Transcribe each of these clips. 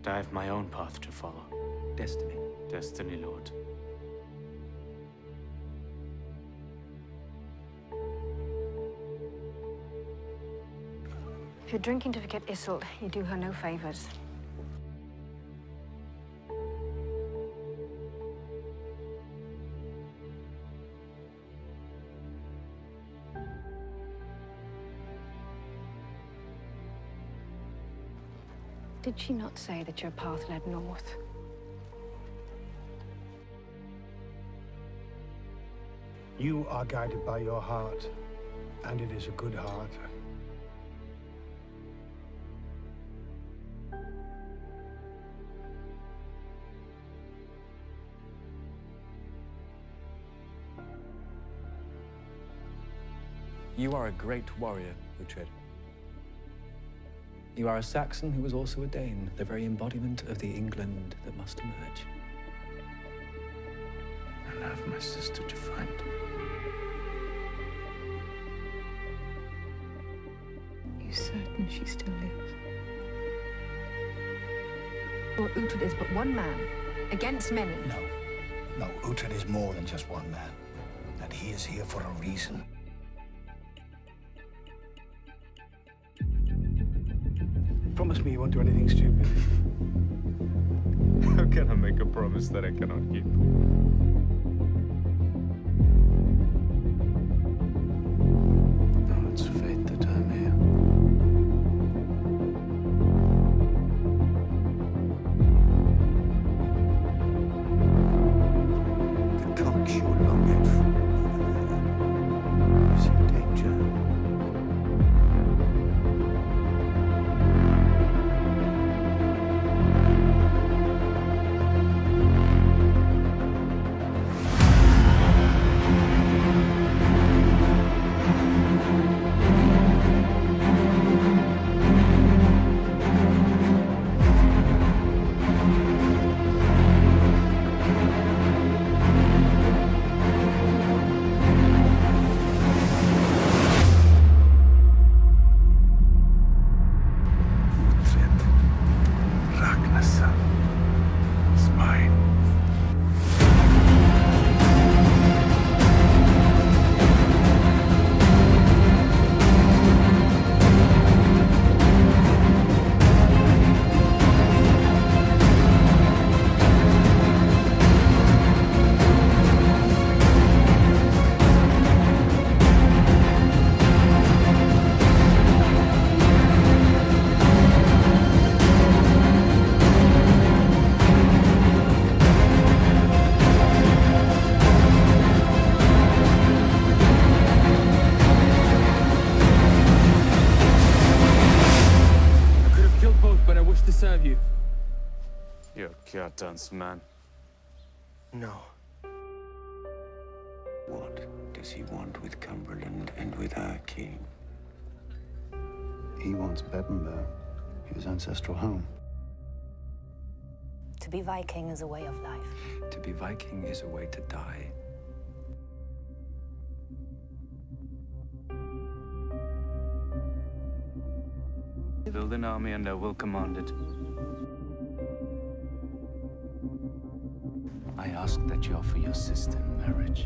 But I have my own path to follow. Destiny. Destiny, Lord. If you're drinking to forget Iseult, you do her no favors. Did she not say that your path led north? You are guided by your heart, and it is a good heart. You are a great warrior, Uhtred. You are a Saxon who was also a Dane, the very embodiment of the England that must emerge. And I have my sister to find. Are you certain she still lives? Or Uhtred is but one man, against many. No, Uhtred is more than just one man. And he is here for a reason. Promise me you won't do anything stupid. How can I make a promise that I cannot keep? No, it's fate that I'm here. The cock you longed for is in danger. Dance, man. No. What does he want with Cumberland and with our king? He wants Bebbanburg, his ancestral home. To be Viking is a way of life. To be Viking is a way to die. Build an army and I will command it. I ask that you offer your sister in marriage.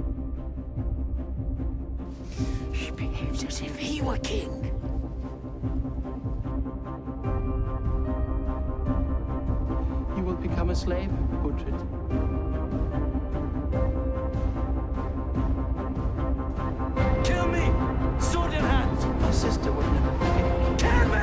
He behaves as if he were king. You will become a slave, Uhtred. Kill me! Sword in hand! My sister would never forgive me. Kill me!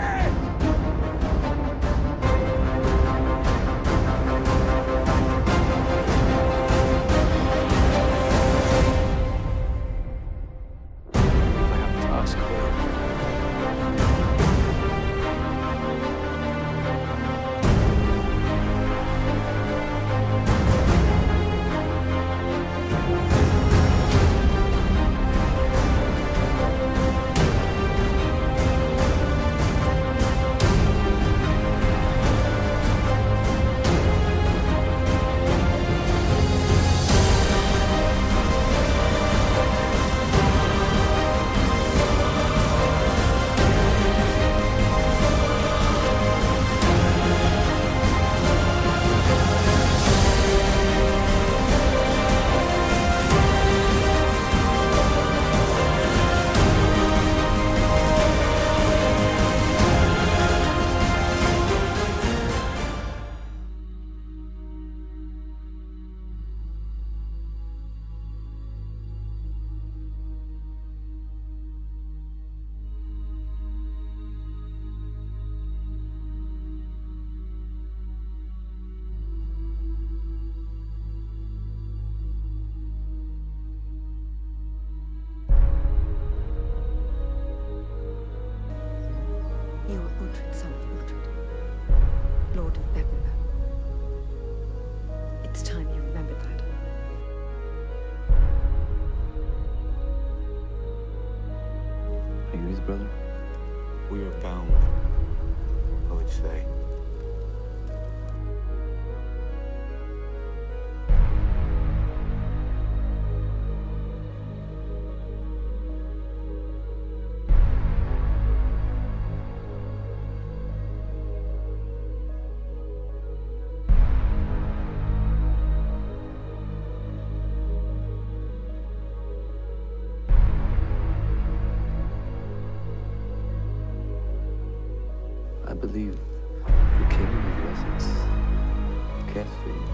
cares for you.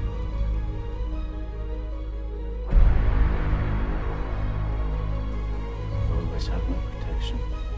You always have my protection.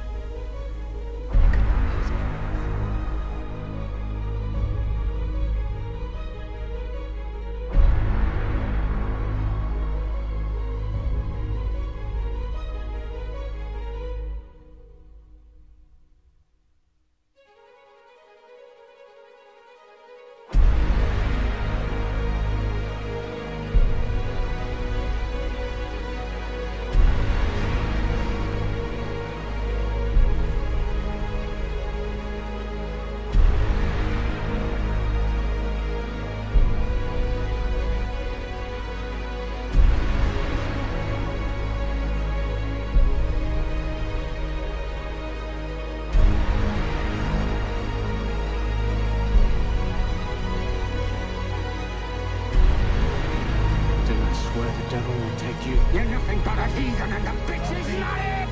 You're nothing but a heathen and the bitch is not it!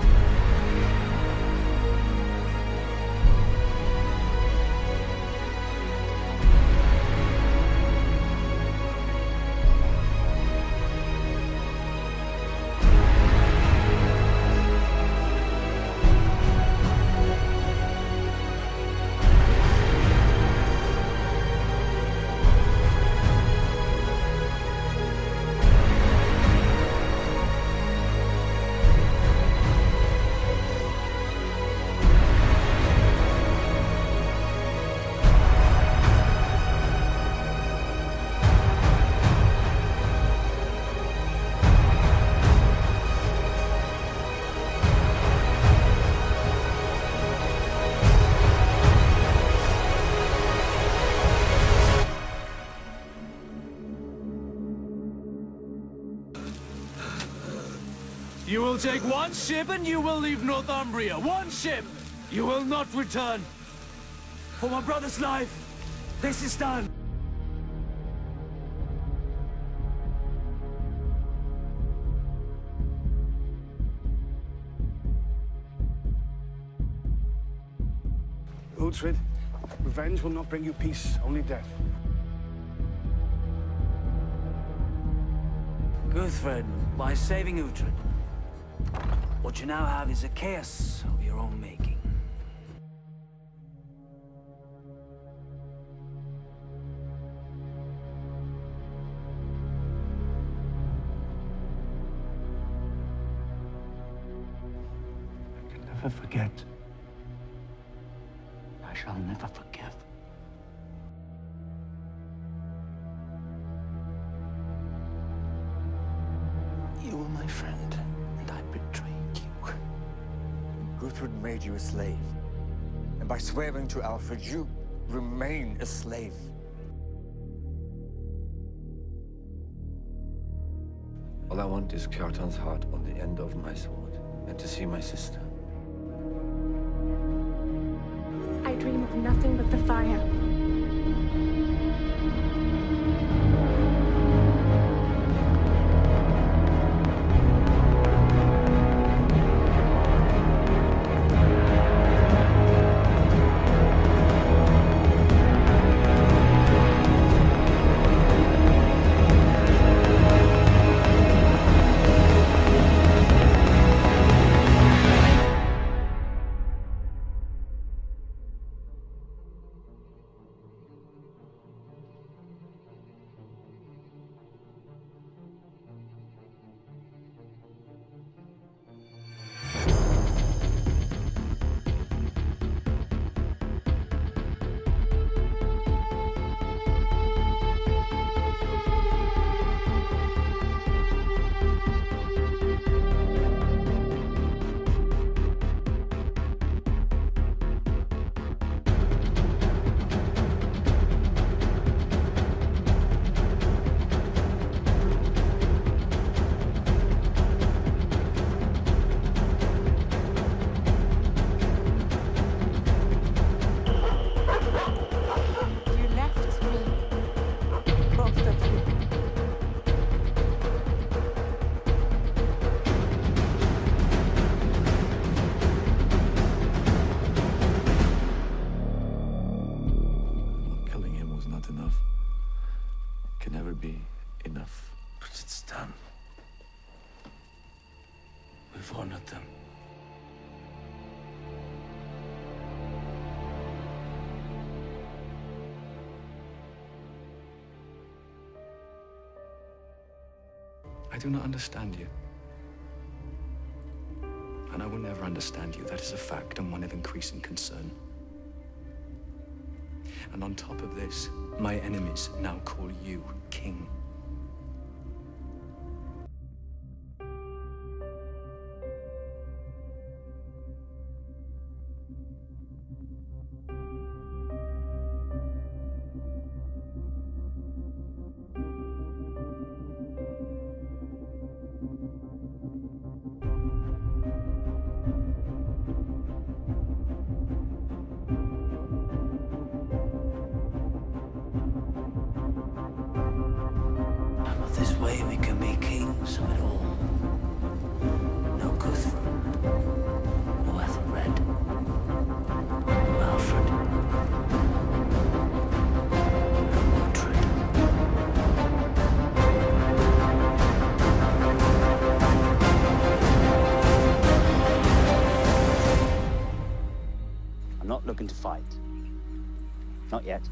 You will take one ship and you will leave Northumbria. One ship! You will not return. For my brother's life, this is done. Uhtred, revenge will not bring you peace, only death. Uhtred, by saving Uhtred, what you now have is a chaos of your own making. I can never forget. I shall never forgive. You were my friend, and I betrayed you. Uhtred made you a slave. And by swearing to Alfred, you remain a slave. All I want is Kearns' heart on the end of my sword, and to see my sister. I dream of nothing but the fire. Killing him was not enough. can never be enough. But it's done. We've honored them. I do not understand you. And I will never understand you. That is a fact and one of increasing concern. And on top of this, my enemies now call you king. To fight. Not yet.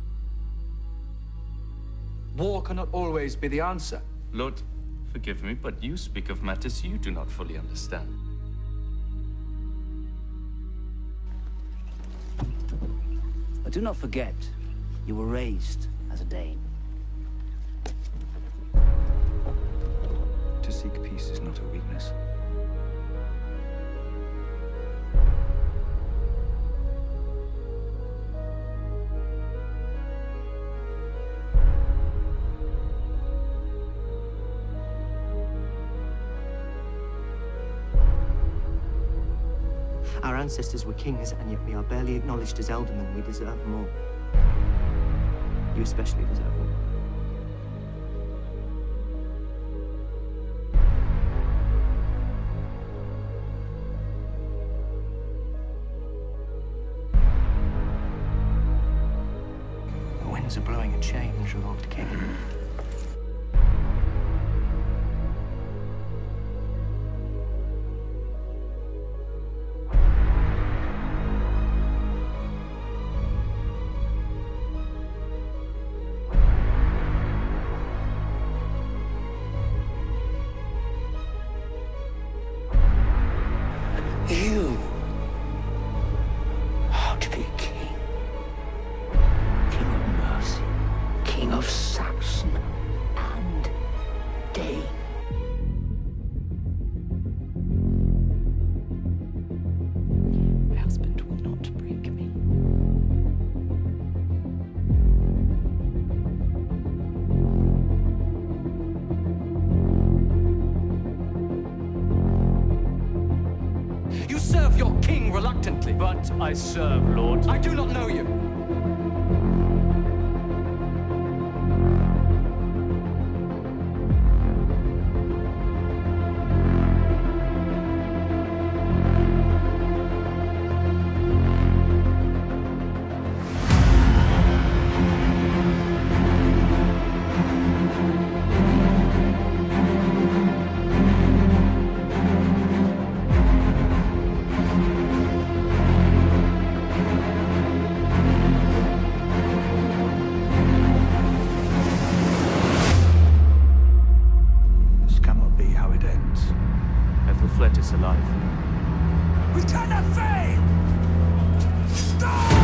War cannot always be the answer. Lord, forgive me, but you speak of matters you do not fully understand. But do not forget, you were raised as a Dane. To seek peace is not a weakness. Our ancestors were kings, and yet we are barely acknowledged as ealdormen. We deserve more. You especially deserve more. The winds are blowing a change, Lord King. You are to be king. King of mercy. King of Saxon and Dane. My husband will not break me. You serve your king reluctantly. But I serve, Lord. I do not know you. Alive. We cannot fail! Stop!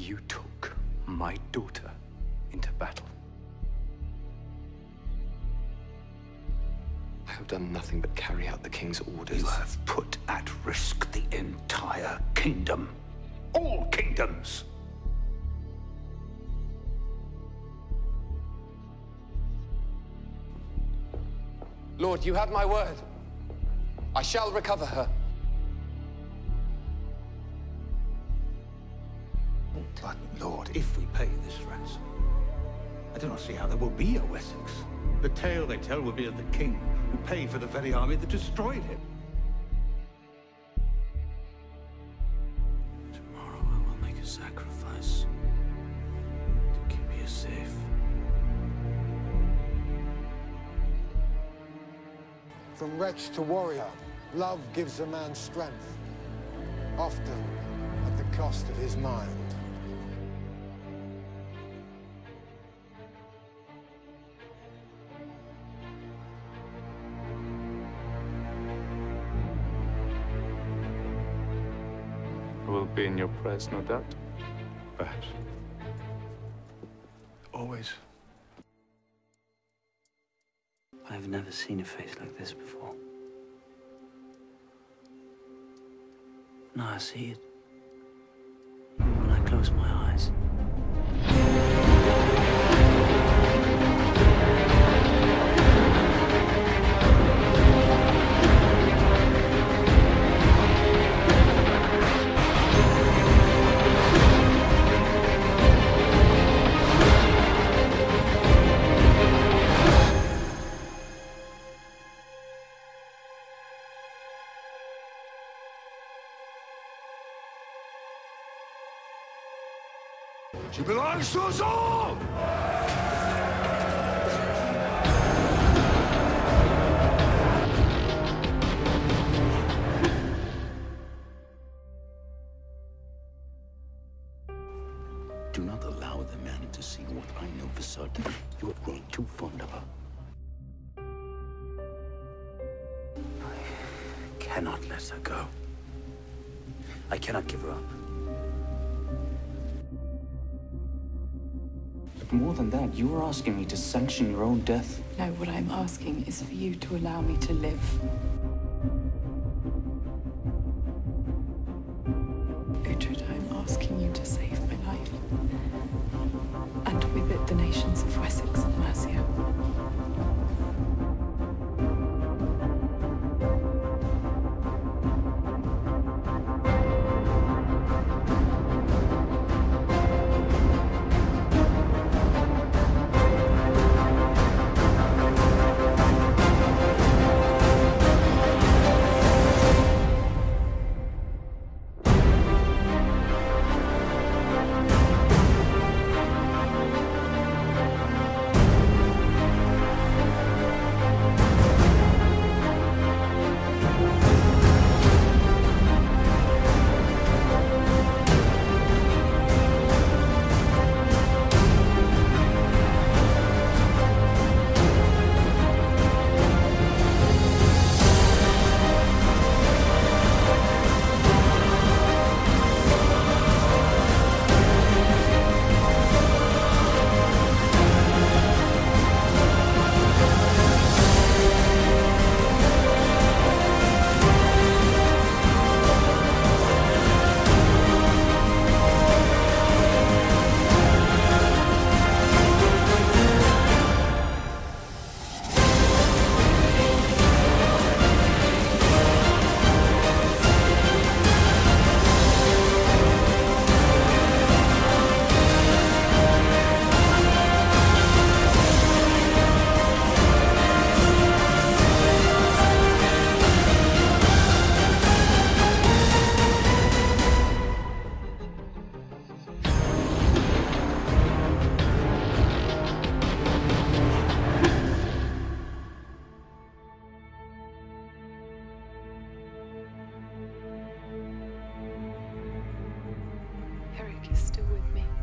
You took my daughter into battle. I have done nothing but carry out the king's orders. You have put at risk the entire kingdom. All kingdoms. Lord, you have my word. I shall recover her. But, Lord, if we pay this ransom, I do not see how there will be a Wessex. The tale they tell will be of the king who paid for the very army that destroyed him. Tomorrow I will make a sacrifice to keep you safe. From wretch to warrior, love gives a man strength, often at the cost of his mind. I will be in your prayers, no doubt. Perhaps. Always. I've never seen a face like this before. Now I see it. When I close my eyes. She belongs to us all! Do not allow the man to see what I know for certain. You have grown too fond of her. I cannot let her go. I cannot give her up. More than that, you are asking me to sanction your own death. No, what I'm asking is for you to allow me to live. Uhtred, I'm asking you to save my life. And with it, the nations of Wessex and Mercia. Erik is still with me.